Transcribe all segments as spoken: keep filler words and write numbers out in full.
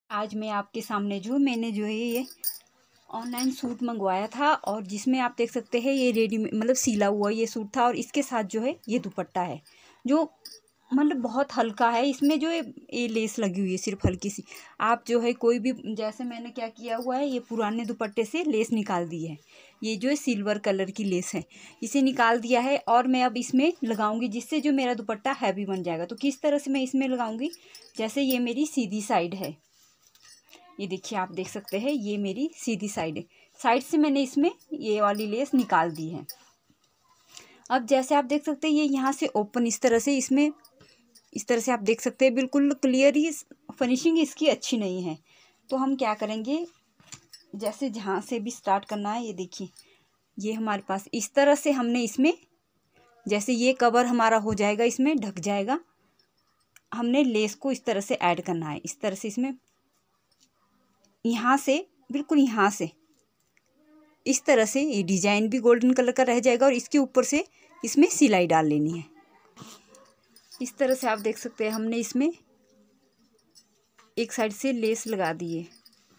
आज मैं आपके सामने जो मैंने जो है ये ऑनलाइन सूट मंगवाया था और जिसमें आप देख सकते हैं ये रेडीमेड मतलब सिला हुआ ये सूट था और इसके साथ जो है ये दुपट्टा है जो मतलब बहुत हल्का है। इसमें जो है ये लेस लगी हुई है सिर्फ हल्की सी। आप जो है कोई भी जैसे मैंने क्या किया हुआ है ये पुराने दुपट्टे से लेस निकाल दी है। ये जो है सिल्वर कलर की लेस है, इसे निकाल दिया है और मैं अब इसमें लगाऊंगी जिससे जो मेरा दुपट्टा हैवी बन जाएगा। तो किस तरह से मैं इसमें लगाऊंगी, जैसे ये मेरी सीधी साइड है, ये देखिए आप देख सकते हैं ये मेरी सीधी साइड है, साइड से मैंने इसमें ये वाली लेस निकाल दी है। अब जैसे आप देख सकते हैं ये यहाँ से ओपन इस तरह से, इसमें इस तरह से आप देख सकते हैं बिल्कुल क्लियर ही फिनिशिंग इसकी अच्छी नहीं है। तो हम क्या करेंगे, जैसे जहाँ से भी स्टार्ट करना है ये देखिए ये हमारे पास इस तरह से हमने इसमें जैसे ये कवर हमारा हो जाएगा, इसमें ढक जाएगा, हमने लेस को इस तरह से ऐड करना है। इस तरह से इसमें यहाँ से बिल्कुल यहाँ से इस तरह से ये डिजाइन भी गोल्डन कलर का रह जाएगा और इसके ऊपर से इसमें सिलाई डाल लेनी है। इस तरह से आप देख सकते हैं हमने इसमें एक साइड से लेस लगा दी है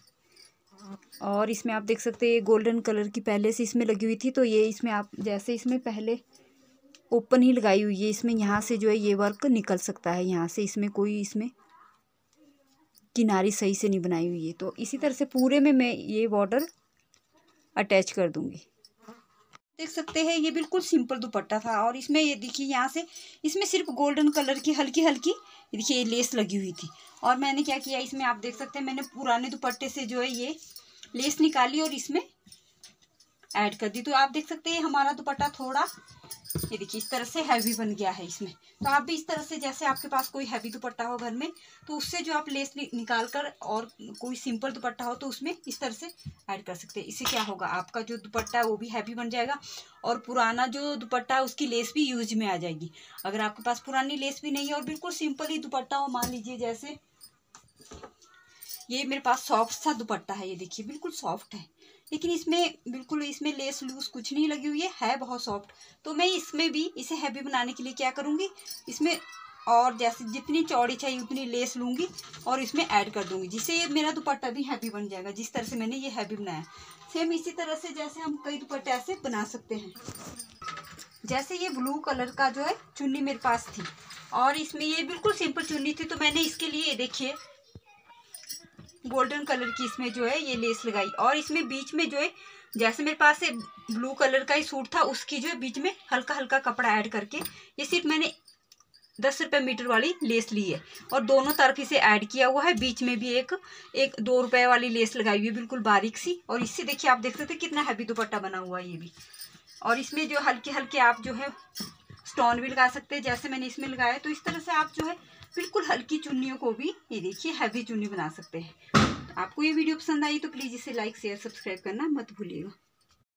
और इसमें आप देख सकते हैं ये गोल्डन कलर की पहले से इसमें लगी हुई थी। तो ये इसमें आप जैसे इसमें पहले ओपन ही लगाई हुई है, इसमें यहाँ से जो है ये वर्क निकल सकता है यहाँ से, इसमें कोई इसमें किनारी सही से नहीं बनाई हुई है। तो इसी तरह से पूरे में मैं ये बॉर्डर अटैच कर दूंगी। देख सकते हैं ये बिल्कुल सिंपल दुपट्टा था और इसमें ये देखिए यहाँ से इसमें सिर्फ गोल्डन कलर की हल्की हल्की ये देखिए ये लेस लगी हुई थी और मैंने क्या किया इसमें आप देख सकते हैं मैंने पुराने दुपट्टे से जो है ये लेस निकाली और इसमें ऐड कर दी। तो आप देख सकते हैं हमारा दुपट्टा थोड़ा ये देखिए इस तरह से हैवी बन गया है इसमें। तो आप भी इस तरह से जैसे आपके पास कोई हैवी दुपट्टा हो घर में तो उससे जो आप लेस निकाल कर और कोई सिंपल दुपट्टा हो तो उसमें इस तरह से ऐड कर सकते हैं। इससे क्या होगा, आपका जो दुपट्टा है वो भी हैवी बन जाएगा और पुराना जो दुपट्टा है उसकी लेस भी यूज में आ जाएगी। अगर आपके पास पुरानी लेस भी नहीं है और बिल्कुल सिंपल ही दुपट्टा हो, मान लीजिए जैसे ये मेरे पास सॉफ्ट सा दुपट्टा है, ये देखिए बिल्कुल सॉफ्ट है लेकिन इसमें बिल्कुल इसमें लेस लूज कुछ नहीं लगी हुई है, है बहुत सॉफ्ट। तो मैं इसमें भी इसे हैवी बनाने के लिए क्या करूँगी, इसमें और जैसे जितनी चौड़ी चाहिए उतनी लेस लूँगी और इसमें ऐड कर दूँगी जिससे ये मेरा दुपट्टा भी हैवी बन जाएगा। जिस तरह से मैंने ये हैवी बनाया सेम इसी तरह से जैसे हम कई दुपट्टे ऐसे बना सकते हैं। जैसे ये ब्लू कलर का जो है चुन्नी मेरे पास थी और इसमें ये बिल्कुल सिंपल चुन्नी थी तो मैंने इसके लिए देखिए गोल्डन कलर की इसमें जो है ये लेस लगाई और इसमें बीच में जो है जैसे मेरे पास ये ब्लू कलर का ही सूट था उसकी जो है बीच में हल्का हल्का कपड़ा ऐड करके ये सिर्फ मैंने दस रुपये मीटर वाली लेस ली है और दोनों तरफ इसे ऐड किया हुआ है। बीच में भी एक एक दो रुपये वाली लेस लगाई हुई है बिल्कुल बारीक सी और इससे देखिए आप देख सकते हैं कितना हैवी दुपट्टा बना हुआ है ये भी। और इसमें जो हल्के हल्के आप जो है स्टोन भी लगा सकते हैं जैसे मैंने इसमें लगाया। तो इस तरह से आप जो है बिल्कुल हल्की चुन्नियों को भी ये देखिए हैवी चुन्नी बना सकते हैं। आपको ये वीडियो पसंद आई तो प्लीज़ इसे लाइक शेयर सब्सक्राइब करना मत भूलिएगा।